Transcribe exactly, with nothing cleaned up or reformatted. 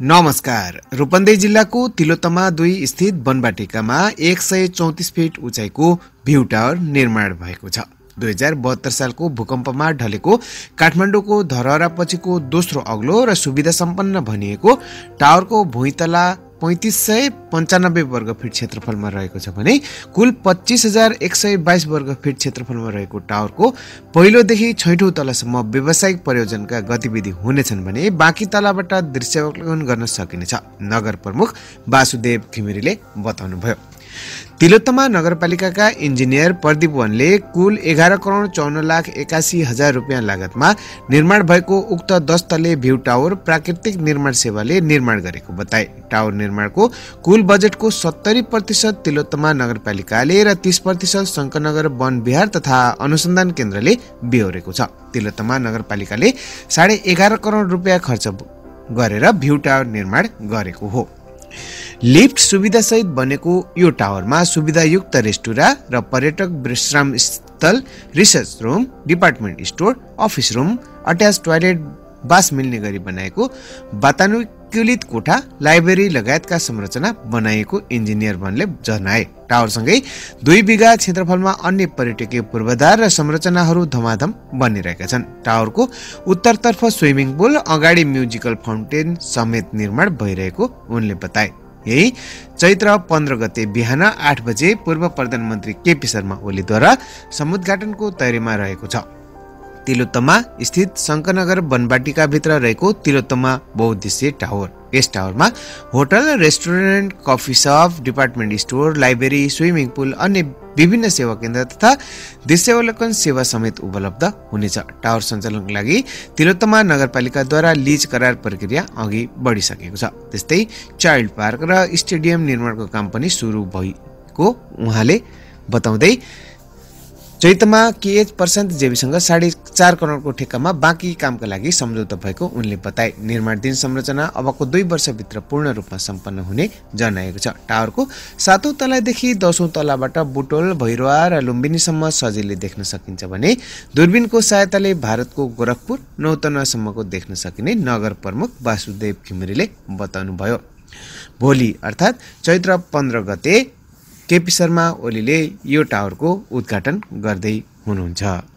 नमस्कार। रूपन्देही जिल्लाको तिलोत्तमा दुई स्थित बनबाटिकामा एक सय चौतिस फिट उचाइको भ्यू टावर निर्माण भएको छ। दुई हजार बहत्तर सालको भूकम्पमा ढलेको काठमाडौँको धरहरा पछिको दोस्रो अग्लो र सुविधा सम्पन्न भनिएको टावरको भुइँतला पैंतीस सय पन्चानब्बे वर्ग फिट क्षेत्रफलमा रहेको छ भने कुल पच्चीस हजार एक सय बाइस वर्ग फिट क्षेत्रफलमा रहेको टावरको पहिलोदेखि छैठौं तलासम्म व्यावसायिक प्रयोजनका गतिविधि हुनेछन् भने बाँकी तलाबाट दृश्यावलोकन गर्न सकिनेछ। नगर प्रमुख वासुदेव घिमिरेले बताउनुभयो। तिलोत्तमा नगरपालिकाका इन्जिनियर प्रदीप वनले कुल एघार करोड चौन्न लाख एकासी हजार रुपियाँ लागतमा निर्माण भएको उक्त दस तले भ्यू टावर प्राकृतिक निर्माण सेवाले निर्माण गरेको बताए। टावर निर्माणको कुल बजेटको सत्तरी प्रतिशत तिलोत्तमा नगरपालिकाले र तीस प्रतिशत शङ्करनगर वन विहार तथा अनुसन्धान केन्द्रले बेहोरेको छ। तिलोत्तमा नगरपालिकाले साढे एघार करोड रुपियाँ खर्च गरेर भ्यू टावर निर्माण गरेको हो। लिफ्ट सुविधा सहित बनेको यो टावरमा सुविधायुक्त रेस्टुरा र पर्यटक विश्राम स्थल, research room, department store, office room, attach toilet, बास मिल्ने गरी बनाएको वातानुकूलित कोठा, लाइब्रेरी लगायतका संरचना बनाइएको इन्जिनियर वनले जनाए। टावरसँगै दुई बिघा क्षेत्रफलमा अन्य पर्यटकीय पूर्वाधार र संरचनाहरू धमाधम बनिरहेका छन्। टावरको उत्तरतर्फ स्विमिङ पुल, अगाडि म्युजिकल फाउन्टेन समेत निर्माण भइरहेको उनले बताए। यही चैत्र पन्ध्र गते बिहान आठ बजे पूर्व प्रधानमन्त्री केपी शर्मा ओलीद्वारा समुद्घाटनको तयारीमा रहेको छ। तिलोत्तमा स्थित शङ्करनगर बनबाटिका भित्र रहेको तिलोत्तमा बहुउद्देश्य टावर। यस टावरमा hotel, restaurant, coffee shop, department store, library, swimming pool, अन्य विभिन्न सेवा केन्द्र तथा दृश्यावलोकन सेवा समेत उपलब्ध हुनेछ। टावर सञ्चालनको लागि तिलोत्तमा नगरपालिकाद्वारा लिज करार प्रक्रिया अघि बढिसकेको छ। त्यस्तै चाइल्ड पार्क र स्टेडियम निर्माणको काम पनि सुरु भएको उहाँले बताउँदै चैतमा केएच प्रशान्त जेबीसँग साढे चार करोडको ठेक्कामा बाँकी कामका लागि सम्झौता भएको उनले बताए। निर्माणधीन संरचना अबको दुई वर्षभित्र पूर्ण रूपमा सम्पन्न हुने जनाएको छ। टावरको सातौं तलादेखि दसौं तलाबाट बुटोल, भैरवा र लुम्बिनीसम्म सजिलै देख्न सकिन्छ भने दूरबीनको सहायताले भारतको गोरखपुर, नौतन्वासम्मको देख्न सकिने नगर प्रमुख वासुदेव घिमिरेले बताउनुभयो। भोलि अर्थात् चैत्र पन्ध्र गते केपी शर्मा ओलीले यो टावरको उद्घाटन गर्दै हुनुहुन्छ।